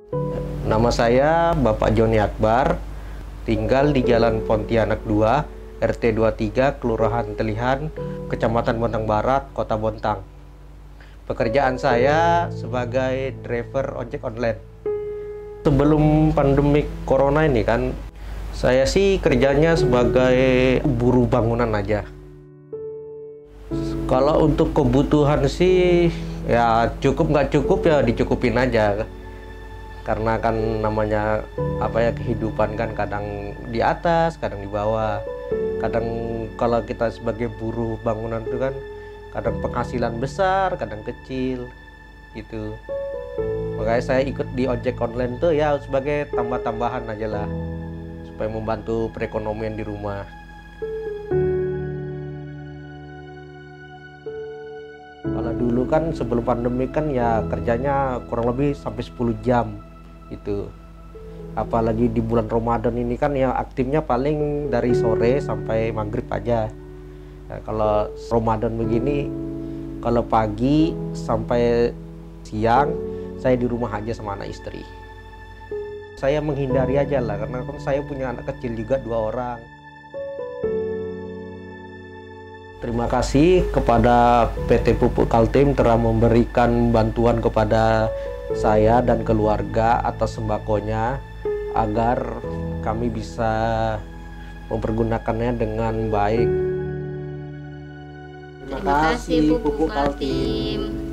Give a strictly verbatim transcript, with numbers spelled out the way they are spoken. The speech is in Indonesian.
Nama saya Bapak Joni Akbar, tinggal di Jalan Pontianak dua, R T dua puluh tiga, Kelurahan Telihan, Kecamatan Bontang Barat, Kota Bontang. Pekerjaan saya sebagai driver ojek online. Sebelum pandemi corona ini kan, saya sih kerjanya sebagai buruh bangunan aja. Kalau untuk kebutuhan sih, ya cukup nggak cukup ya dicukupin aja. Karena kan namanya apa ya, kehidupan kan kadang di atas, kadang di bawah. Kadang kalau kita sebagai buruh bangunan itu kan kadang penghasilan besar, kadang kecil gitu. Makanya saya ikut di ojek online tuh ya sebagai tambah-tambahan aja lah, supaya membantu perekonomian di rumah. Kalau dulu kan sebelum pandemi kan ya kerjanya kurang lebih sampai sepuluh jam itu. Apalagi di bulan Ramadan ini kan ya aktifnya paling dari sore sampai maghrib aja. Nah, kalau Ramadan begini, kalau pagi sampai siang saya di rumah aja sama anak istri. Saya menghindari aja lah, karena kan saya punya anak kecil juga dua orang. Terima kasih kepada P T Pupuk Kaltim telah memberikan bantuan kepada saya dan keluarga atas sembakonya, agar kami bisa mempergunakannya dengan baik. Terima kasih Pupuk Kaltim.